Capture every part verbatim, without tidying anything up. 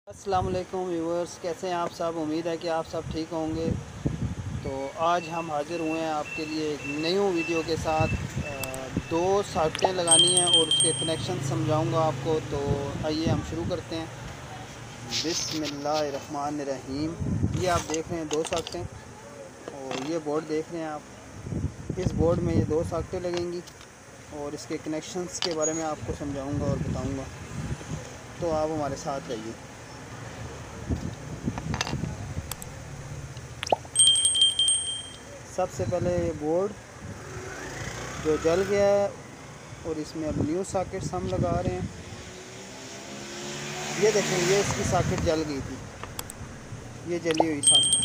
अस्सलाम वालेकुम व्यूअर्स, कैसे हैं आप सब। उम्मीद है कि आप सब ठीक होंगे। तो आज हम हाज़िर हुए हैं आपके लिए एक नई वीडियो के साथ। दो सॉकेटें लगानी हैं और उसके कनेक्शन समझाऊंगा आपको। तो आइए हम शुरू करते हैं। बिस्मिल्लाहिर्रहमानिर्रहीम। ये आप देख रहे हैं दो सॉकेटें और ये बोर्ड देख रहे हैं आप। इस बोर्ड में ये दो सॉकेटें लगेंगी और इसके कनेक्शंस के बारे में आपको समझाऊंगा और बताऊंगा। तो आप हमारे साथ रहिए। सबसे पहले ये बोर्ड जो जल गया है और इसमें अब न्यू सॉकेट्स हम लगा रहे हैं। ये देखें, ये इसकी सॉकेट जल गई थी, ये जली हुई सॉकेट,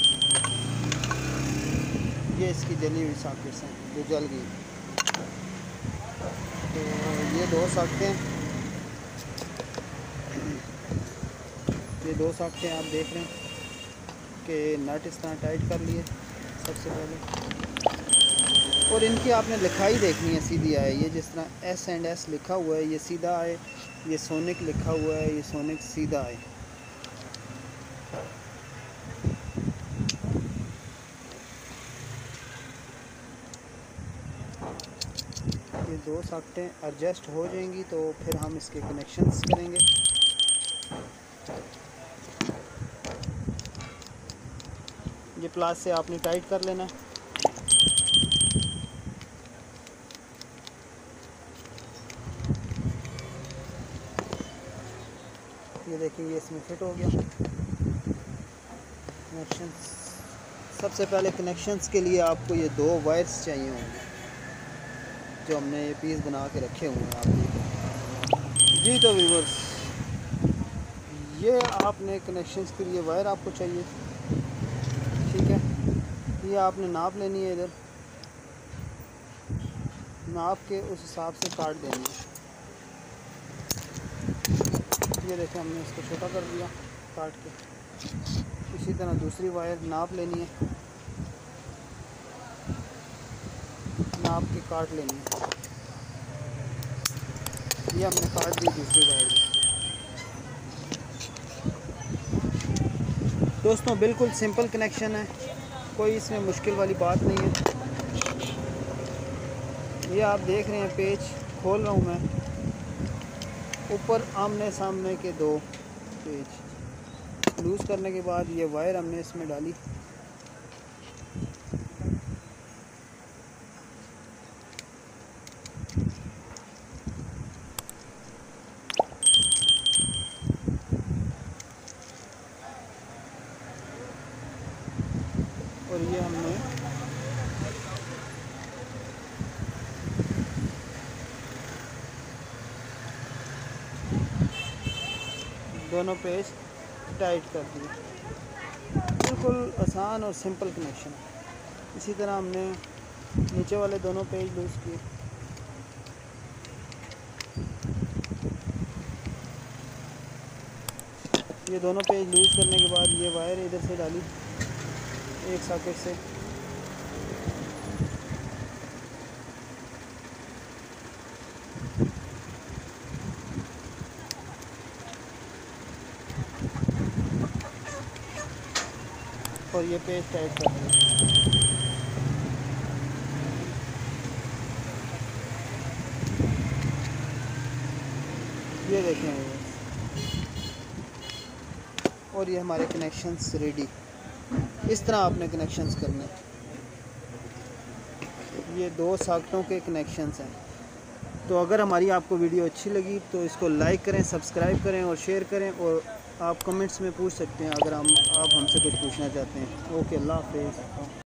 ये इसकी जली हुई सॉकेट्स हैं जो जल गई। तो ये दो सॉकेटें ये दो सॉकेटें आप देख रहे हैं कि नट इस तरह टाइट कर लिए सबसे पहले। और इनकी आपने लिखाई देखनी है, सीधी आए। ये जिस तरह एस एंड एस लिखा हुआ है ये सीधा आए, ये सोनिक लिखा हुआ है ये सोनिक सीधा आए। ये दो सॉकेटें एडजस्ट हो जाएंगी तो फिर हम इसके कनेक्शंस करेंगे। ये प्लास से आपने टाइट कर लेना है। ये देखिए, ये इसमें फिट हो गया। कनेक्शंस, सबसे पहले कनेक्शंस के लिए आपको ये दो वायर्स चाहिए होंगे जो हमने ये पीस बना के रखे हुए हैं आप जी। तो व्यूअर्स, ये आपने कनेक्शंस के लिए वायर आपको चाहिए, ठीक है। ये आपने नाप लेनी है, इधर नाप के उस हिसाब से काट देनी है। ये देखें, हमने इसको छोटा कर दिया काट के। इसी तरह दूसरी वायर नाप लेनी है, नाप के काट लेनी है। ये हमने काट दी दूसरी वायर। दोस्तों बिल्कुल सिंपल कनेक्शन है, कोई इसमें मुश्किल वाली बात नहीं है। ये आप देख रहे हैं पेज खोल रहा हूँ मैं। ऊपर आमने सामने के दो पेज लूज़ करने के बाद ये वायर हमने इसमें डाली। और ये हमने दोनों पेज टाइट कर दिए। बिल्कुल आसान और सिंपल कनेक्शन है। इसी तरह हमने नीचे वाले दोनों पेज लूज़ किए। ये दोनों पेज लूज़ करने के बाद ये वायर इधर से डाली एक सॉकेट से। और ये पेज टाइट कर दिया। ये देखें, और ये हमारे कनेक्शंस रेडी। इस तरह आपने कनेक्शंस करने। ये दो सॉकेटों के कनेक्शंस हैं। तो अगर हमारी आपको वीडियो अच्छी लगी तो इसको लाइक करें, सब्सक्राइब करें और शेयर करें। और आप कमेंट्स में पूछ सकते हैं अगर हम आप हमसे कुछ पूछना चाहते हैं। ओके, अल्लाह हाफ़िज़।